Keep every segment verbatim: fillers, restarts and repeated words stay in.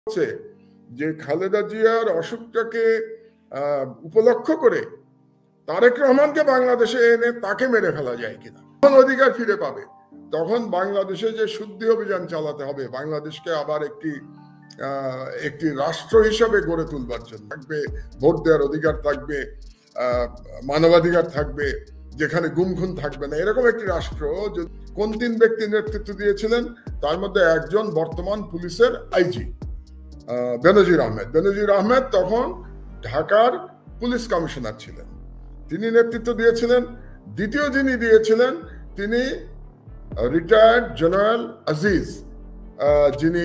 হচ্ছে যে খালেদা জিয়ার অসুখটাকে উপলক্ষ করে তারেক রহমানকে বাংলাদেশে এনে তাকে মেরে ফেলা যায় কিনা, তখন অধিকার ফিরে পাবে। তখন বাংলাদেশে যে শুদ্ধি অভিযান চালাতে হবে, বাংলাদেশকে আবার একটি একটি রাষ্ট্র হিসাবে গড়ে তুলবার জন্য থাকবে ভোট দেওয়ার অধিকার থাকবে, মানবাধিকার থাকবে, যেখানে গুমখুন থাকবে না, এরকম একটি রাষ্ট্র। কোন তিন ব্যক্তি নেতৃত্ব দিয়েছিলেন? তার মধ্যে একজন বর্তমান পুলিশের আইজি বেনজির আহমেদ। বেনজির আহমেদ তখন ঢাকার পুলিশ কমিশনার ছিলেন, তিনি নেতৃত্ব দিয়েছিলেন। দ্বিতীয় যিনি দিয়েছিলেন তিনি রিটায়ার্ড জেনারেল আজিজ, যিনি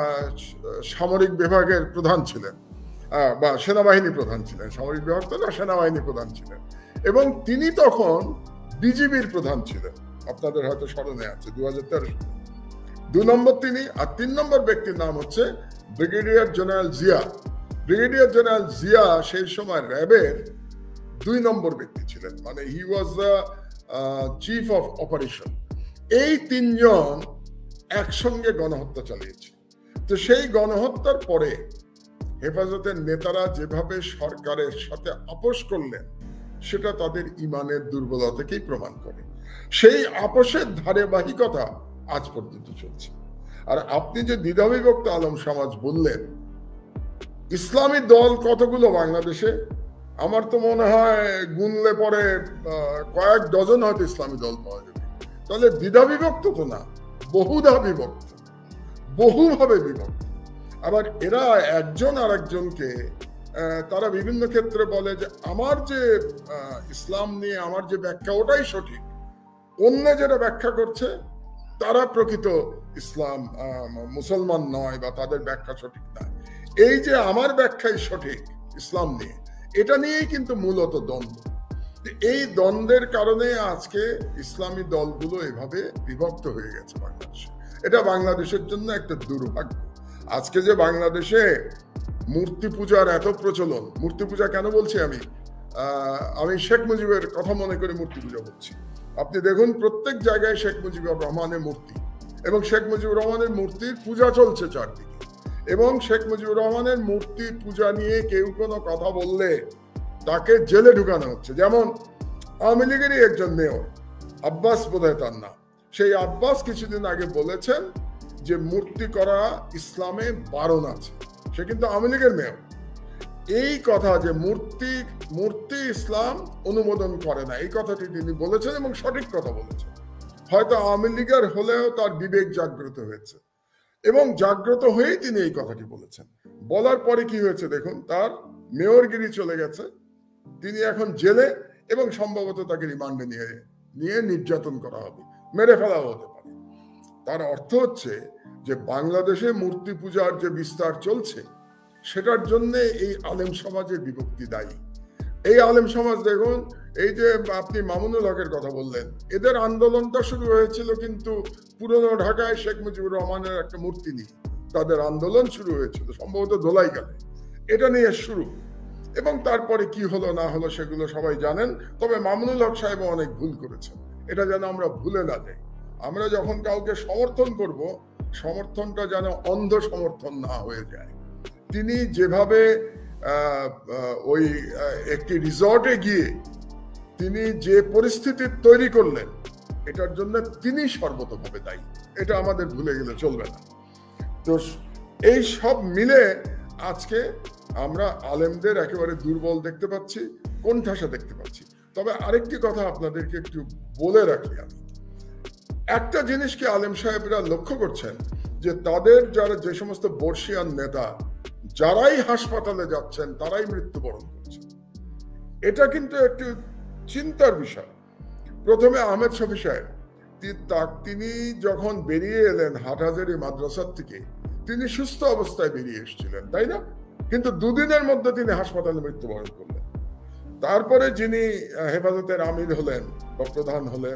সামরিক বিভাগের প্রধান ছিলেন বা সেনাবাহিনী প্রধান ছিলেন, সামরিক বিভাগ তো না, সেনাবাহিনী প্রধান ছিলেন, এবং তিনি তখন বিজিবির প্রধান ছিলেন, আপনাদের হয়তো স্মরণে আছে, দু হাজার তেরো সালে। দু নম্বর তিনি। আর তিন নম্বর ব্যক্তির নাম হচ্ছে brigadier general Zia. Brigadier general Zia সেই সময় র্যাবের দুই নম্বর ব্যক্তি ছিলেন, মানে he was the chief of operation. এই তিনজন একসঙ্গে গণহত্যা চালিয়েছে। তো সেই গণহত্যার পরে হেফাজতের নেতারা যেভাবে সরকারের সাথে আপোষ করলেন, সেটা তাদের ইমানের দুর্বলতাকেই প্রমাণ করে। সেই আপোষের ধারাবাহিকতা আজ পর্যন্ত চলছে। আর আপনি যে দ্বিধাবিভক্ত আলম সমাজ বললেন, ইসলামী দল কতগুলো বাংলাদেশে? আমার তো মনে হয় গুনলে পরে কয়েক ডজন হয়তো ইসলামী দল পাওয়া যাবে। তাহলে দ্বিধা বিভক্ত তো না, বহুধা বিভক্ত, বহুভাবে বিভক্ত। আবার এরা একজন আর একজনকে তারা বিভিন্ন ক্ষেত্রে বলে যে আমার যে ইসলাম নিয়ে আমার যে ব্যাখ্যা ওটাই সঠিক, অন্য যেটা ব্যাখ্যা করছে তারা প্রকৃত ইসলাম মুসলমান নয় বা তাদের ব্যাখ্যা সঠিক নয়। এই যে আমার ব্যাখ্যাই সঠিক ইসলাম নিয়ে, এটা নিয়েই কিন্তু মূলত দ্বন্দ্ব। এই দ্বন্দ্বের কারণে আজকে ইসলামী দলগুলো এভাবে বিভক্ত হয়ে গেছে বাংলাদেশে। এটা বাংলাদেশের জন্য একটা দুর্ভাগ্য। আজকে যে বাংলাদেশে মূর্তি পূজার এত প্রচলন, মূর্তি পূজা কেন বলছি আমি? আমি শেখ মুজিবের কথা মনে করে মূর্তি পূজা বলছি। আপনি দেখুন প্রত্যেক জায়গায় শেখ মুজিবুর রহমানের মূর্তি, এবং শেখ মুজিবুর রহমানের মূর্তির পূজা চলছে চারদিকে। এবং শেখ মুজিবুর রহমানের মূর্তি পূজা নিয়ে কেউ কোনো কথা বললে তাকে জেলে ঢুকানো হচ্ছে। যেমন আওয়ামী লীগেরই একজন মেয়র, আব্বাস বোধহয় তার নাম, সেই আব্বাস কিছুদিন আগে বলেছেন যে মূর্তি করা ইসলামে বারণ আছে। সে কিন্তু আওয়ামী লীগের মেয়র। এই কথা যে মূর্তি মূর্তি ইসলাম অনুমোদন করে না, এই কথাটি তিনি বলেছেন এবং সঠিক কথা বলেছেন। হয়তো আওয়ামী লীগের হলেও তার বিবেক জাগ্রত হয়েছে, এবং জাগ্রত হয়েই তিনি এই কথাটি বলেছেন। বলার পরে কি হয়েছে দেখুন, তার মেয়রগিরি চলে গেছে, তিনি এখন জেলে, এবং সম্ভবত তাকে রিমান্ডে নিয়ে নিয়ে নির্যাতন করা হবে, মেরে ফেলাও হতে পারে। তার অর্থ হচ্ছে যে বাংলাদেশে মূর্তি পূজার যে বিস্তার চলছে, সেটার জন্য এই আলেম সমাজের বিভক্তি দায়ী। এই আলেম সমাজ দেখুন, এই যে আপনি মামুনুল হকের কথা বললেন, এদের আন্দোলনটা শুরু হয়েছিল কিন্তু পুরনো ঢাকায় শেখ মুজিবুর রহমানের একটা মূর্তি নিয়ে তাদের আন্দোলন শুরু হয়েছিল, সম্ভবত দোলাইখালে। এটা নিয়ে শুরু, এবং তারপরে কি হলো না হলো সেগুলো সবাই জানেন। তবে মামুনুল হক সাহেব অনেক ভুল করেছেন, এটা যেন আমরা ভুলে না যাই। আমরা যখন কাউকে সমর্থন করব, সমর্থনটা যেন অন্ধ সমর্থন না হয়ে যায়। তিনি যেভাবে ওই একটি রিসর্টে গিয়ে তিনি যে পরিস্থিতি তৈরি করলেন, এটার জন্য তিনি সর্বতভাবে দায়ী। এটা আমাদের ভুলে গেলে চলবে না। তো এই সব মিলে আজকে আমরা আলেমদের একেবারে দুর্বল দেখতে পাচ্ছি, কোণঠাসা দেখতে পাচ্ছি। তবে আরেকটি কথা আপনাদেরকে একটু বলে রাখি আমি, একটা জিনিস কি আলেম সাহেবরা লক্ষ্য করছেন, যে তাদের যারা যে সমস্ত বর্ষিয়ান নেতা যারাই হাসপাতালে যাচ্ছেন তারাই মৃত্যুবরণ করছেন। এটা কিন্তু একটু চিন্তার বিষয়। প্রথমে আহমেদ শফি সাহেব, তিনি যখন বেরিয়ে এলেন হাটহাজারী মাদ্রাসার থেকে, তিনি সুস্থ অবস্থায় বেরিয়ে এসেছিলেন, তাই না? কিন্তু দুদিনের মধ্যে তিনি হাসপাতালে মৃত্যুবরণ করলেন। তারপরে যিনি হেফাজতের আমির হলেন বা প্রধান হলেন,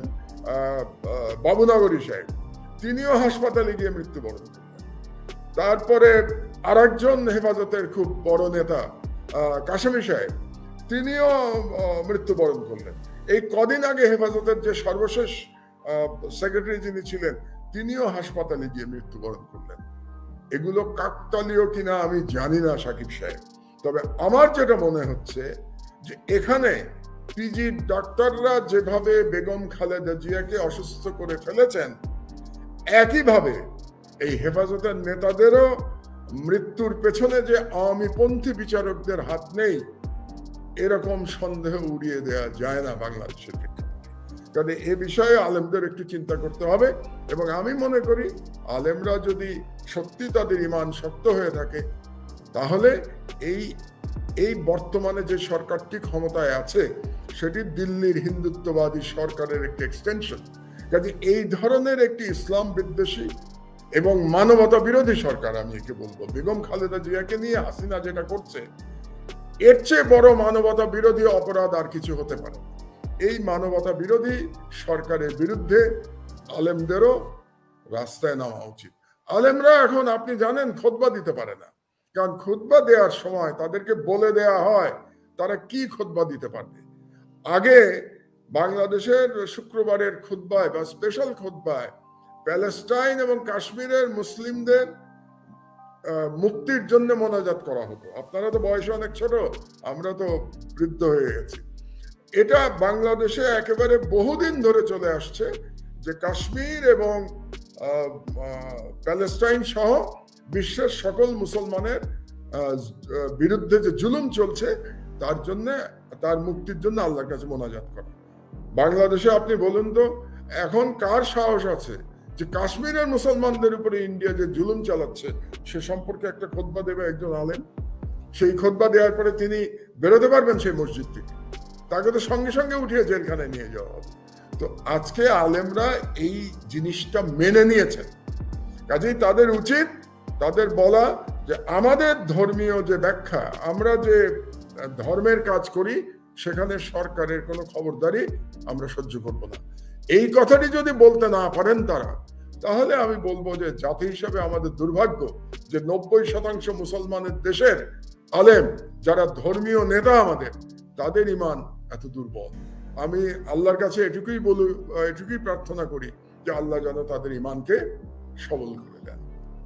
বাবুনগরী সাহেব, তিনিও হাসপাতালে গিয়ে মৃত্যুবরণ করলেন। তারপরে আর একজন হেফাজতের খুব বড় নেতা কাশেমি সাহেব, তিনিও মৃত্যুবরণ করলেন। এই কদিন আগে হেফাজতের যে সর্বশেষ সেক্রেটারি যিনি ছিলেন, তিনিও হাসপাতালে গিয়ে মৃত্যুবরণ করলেন। এগুলো কাকতালীয় কিনা আমি জানি না সাকিব সাহেব, তবে আমার যেটা মনে হচ্ছে যে এখানে পিজি ডাক্তাররা যেভাবে বেগম খালেদা জিয়াকে অসুস্থ করে ফেলেছেন, একইভাবে এই হেফাজতের নেতাদেরও মৃত্যুর পেছনে যে আওয়ামীপন্থী বিচারকদের হাত নেই, এরকম সন্দেহ উড়িয়ে দেওয়া যায় না বাংলাদেশের প্রেক্ষাপটে। কারণ এ বিষয়ে আলেমদের একটু চিন্তা করতে হবে, এবং আমি মনে করি আলেমরা যদি সত্যি তাদের ঈমান শক্ত হয়ে থাকে, তাহলে এই এই বর্তমানে যে সরকারটি ক্ষমতায় আছে সেটি দিল্লির হিন্দুত্ববাদী সরকারের একটি এক্সটেনশন। কাজে এই ধরনের একটি ইসলাম বিদ্বেষী এবং মানবতা বিরোধী সরকার, আমি একে বলবো, বেগম খালেদা জিয়াকে নিয়ে হাসিনা যেটা করছে, এর চেয়ে বড় মানবতা বিরোধী অপরাধ আর কিছু হতে পারে। এই মানবতা বিরোধী সরকারের বিরুদ্ধে আলেমদেরও রাস্তায় নামা উচিত। আলেমরা এখন আপনি জানেন খুতবা দিতে পারে না, কারণ খুতবা দেওয়ার সময় তাদেরকে বলে দেয়া হয় তারা কি খুতবা দিতে পারবে। আগে বাংলাদেশের শুক্রবারের খুতবায় বা স্পেশাল খুতবায় প্যালেস্টাইন এবং কাশ্মীরের মুসলিমদের মুক্তির জন্য মোনাজাত করা হতো। আপনারা তো বয়সে অনেক ছোট, আমরা তো বৃদ্ধ হয়ে গেছি। এটা বাংলাদেশে একেবারে বহুদিন ধরে চলে আসছে যে কাশ্মীর এবং প্যালেস্টাইন সহ বিশ্বের সকল মুসলমানের বিরুদ্ধে যে জুলুম চলছে তার জন্য, তার মুক্তির জন্য আল্লাহর কাছে মোনাজাত করা। বাংলাদেশে আপনি বলুন তো, এখন কার সাহস আছে যে কাশ্মীরের মুসলমানদের উপরে ইন্ডিয়া যে জুলুম চালাচ্ছে সে সম্পর্কে একটা খুতবা দেবে একজন আলেম? সেই খুতবা দেওয়ার পরে তিনি বেরোতে পারবেন সেই মসজিদ থেকে? তাকে তো সঙ্গে সঙ্গে উঠিয়ে জেলখানায় নিয়ে যাওয়া হবে। তো আজকে আলেমরা এই জিনিসটা মেনে নিয়েছেন, কাজেই তাদের উচিত তাদের বলা যে আমাদের ধর্মীয় যে ব্যাখ্যা, আমরা যে ধর্মের কাজ করি সেখানে সরকারের কোনো খবরদারি আমরা সহ্য করব না। এই কথাটি যদি বলতে না পারেন তারা, তাহলে আমি বলবো যে জাতি হিসাবে আমাদের দুর্ভাগ্য যে নব্বই শতাংশ মুসলমানের দেশের আলেম যারা ধর্মীয় নেতা আমাদের, তাদের ঈমান এত দুর্বল। আমি আল্লাহর কাছে এটুকুই বলি, এটুকুই প্রার্থনা করি যে আল্লাহ যেন তাদের ঈমানকে সবল করে দেন।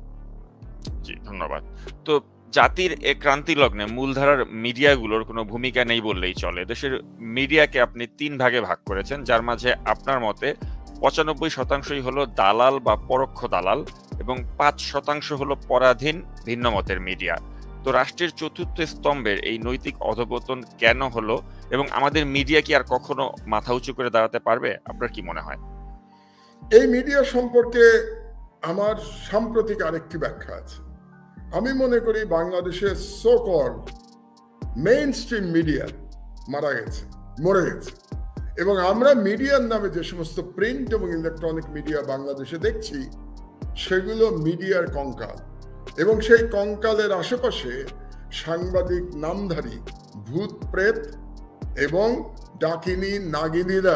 জি, ধন্যবাদ। তো জাতির এ ক্রান্তি লগ্নে মূলধারার মিডিয়াগুলোর কোনো ভূমিকা নেই বললেই চলে। দেশের মিডিয়াকে আপনি তিন ভাগে ভাগ করেছেন, যার মাঝে আপনার মতে পঁচানব্বই শতাংশই হলো দালাল বা পরোক্ষ দালাল এবং পাঁচ শতাংশ হলো পরাধীন ভিন্ন মতের মিডিয়া। তো রাষ্ট্রের চতুর্থ স্তম্ভের এই নৈতিক অধপতন কেন হলো এবং আমাদের মিডিয়া কি আর কখনো মাথা উঁচু করে দাঁড়াতে পারবে? আপনার কি মনে হয়? এই মিডিয়া সম্পর্কে আমার সাম্প্রতিক আরেকটি ব্যাখ্যা আছে। আমি মনে করি বাংলাদেশের so called mainstream media মারা গেছে, মরে গেছে, এবং আমরা মিডিয়ার নামে যে সমস্ত প্রিন্ট এবং ইলেকট্রনিক মিডিয়া বাংলাদেশে দেখছি সেগুলো মিডিয়ার কঙ্কাল, এবং সেই কঙ্কালের আশেপাশে সাংবাদিক নামধারী ভূত প্রেত এবং ডাকিনী নাগিনীরা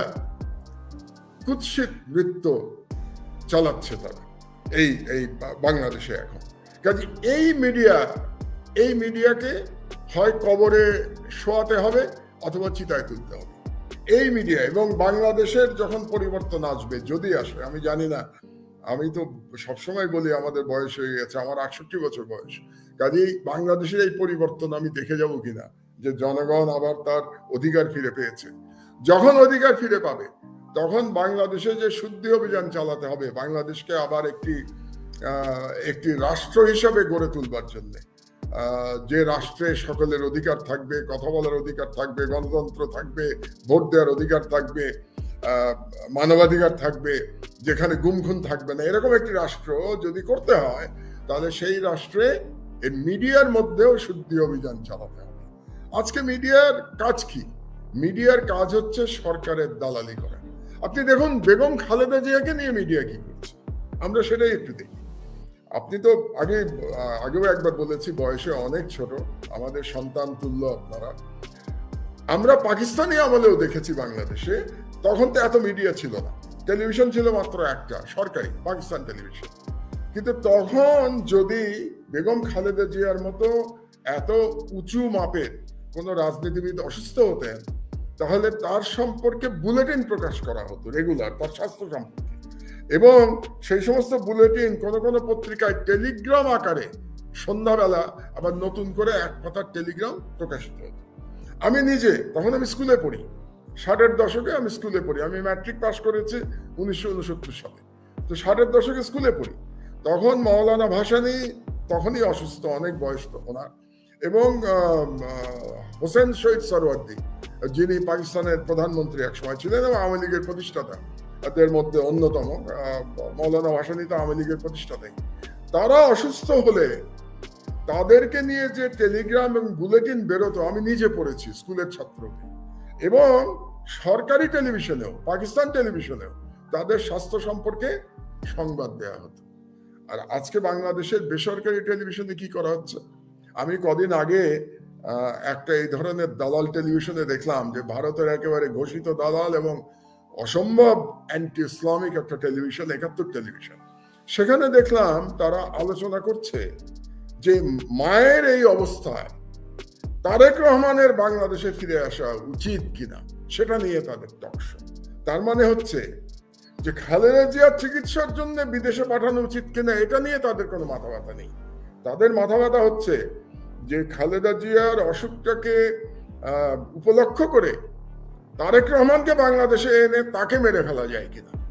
কুৎসিত নৃত্য চালাচ্ছে তারা এই এই বাংলাদেশে এখন। কাজে এই মিডিয়া এই মিডিয়াকে হয় কবরে শোয়াতে হবে অথবা চিতায় তুলতে হবে, এই মিডিয়া। এবং বাংলাদেশের যখন পরিবর্তন আসবে, যদি আসে, আমি জানি না, আমি তো সবসময় বলি আমাদের বয়স হয়ে গেছে, আমার আটষট্টি বছর বয়স, কাজেই বাংলাদেশের এই পরিবর্তন আমি দেখে যাব কিনা যে জনগণ আবার তার অধিকার ফিরে পেয়েছে। যখন অধিকার ফিরে পাবে তখন বাংলাদেশে যে শুদ্ধি অভিযান চালাতে হবে, বাংলাদেশকে আবার একটি একটি রাষ্ট্র হিসাবে গড়ে তুলবার জন্য, যে রাষ্ট্রে সকলের অধিকার থাকবে, কথা বলার অধিকার থাকবে, গণতন্ত্র থাকবে, ভোট দেওয়ার অধিকার থাকবে, মানবাধিকার থাকবে, যেখানে গুম খুন থাকবে না, এরকম একটি রাষ্ট্র যদি করতে হয় তাহলে সেই রাষ্ট্রে এই মিডিয়ার মধ্যেও শুদ্ধি অভিযান চালাতে হবে। আজকে মিডিয়ার কাজ কি? মিডিয়ার কাজ হচ্ছে সরকারের দালালি করা। আপনি দেখুন বেগম খালেদা জিয়াকে নিয়ে মিডিয়া কি করছে, আমরা সেটাই একটু দেখি। আপনি তো আগে আগেও একবার বলেছি, বয়সে অনেক ছোট, আমাদের সন্তান তুল্য আপনারা। আমরা পাকিস্তানি আমলেও দেখেছি বাংলাদেশে, তখন তো এত মিডিয়া ছিল না, টেলিভিশন ছিল মাত্র একটা, সরকারি পাকিস্তান টেলিভিশন। কিন্তু তখন যদি বেগম খালেদা জিয়ার মতো এত উঁচু মাপের কোনো রাজনীতিবিদ অসুস্থ হতেন, তাহলে তার সম্পর্কে বুলেটিন প্রকাশ করা হতো রেগুলার, তার স্বাস্থ্য সম্পর্কে। এবং সেই সমস্ত বুলেটিন কোন কোন পত্রিকায় টেলিগ্রাম আকারে সন্ধ্যাবেলা আবার নতুন করে এক কথার টেলিগ্রাম প্রকাশিত হতো। আমি নিজে তখন আমি স্কুলে পড়ি, ষাটের দশকে আমি স্কুলে পড়ি, আমি ম্যাট্রিক পাস করেছি উনিশশো উনসত্তর সালে। তো ষাটের দশকে স্কুলে পড়ি, তখন মৌলানা ভাসানী তখনই অসুস্থ, অনেক বয়স ওনার, এবং হোসেন শহীদ সরওয়ার্দী যিনি পাকিস্তানের প্রধানমন্ত্রী এক সময় ছিলেন এবং আওয়ামী লীগের প্রতিষ্ঠাতা তাদের মধ্যে অন্যতম, মৌলানা ভাসানী তো আওয়ামী লীগের প্রতিষ্ঠাতাই, তারা অসুস্থ হলে তাদেরকে নিয়ে যে টেলিগ্রাম এবং বুলেটিন বেরোতো আমি নিজে পড়েছি স্কুলের ছাত্র, এবং সরকারি টেলিভিশনেও, পাকিস্তান টেলিভিশনেও তাদের স্বাস্থ্য সম্পর্কে সংবাদ দেওয়া হতো। আর আজকে বাংলাদেশের বেসরকারি টেলিভিশনে কি করা হচ্ছে? আমি কদিন আগে একটা এই ধরনের দালাল টেলিভিশনে দেখলাম যে ভারতের একেবারে ঘোষিত দালাল এবং অসম্ভব অ্যান্টি ইসলামিক একটা টেলিভিশন, একাত্তর টেলিভিশন, সেখানে দেখলাম তারা আলোচনা করছে যে মায়ের এই অবস্থায় তারেক রহমানের বাংলাদেশে ফিরে আসা উচিত কিনা সেটা নিয়ে তাদের টকশো। তার মানে হচ্ছে যে খালেদা জিয়ার চিকিৎসার জন্য বিদেশে পাঠানো উচিত কিনা এটা নিয়ে তাদের কোনো মাথা ব্যথা নেই। তাদের মাথা ব্যথা হচ্ছে যে খালেদা জিয়ার অসুখটাকে উপলক্ষ করে তারেক রহমানকে বাংলাদেশে এনে তাকে মেরে ফেলা যায় কিনা।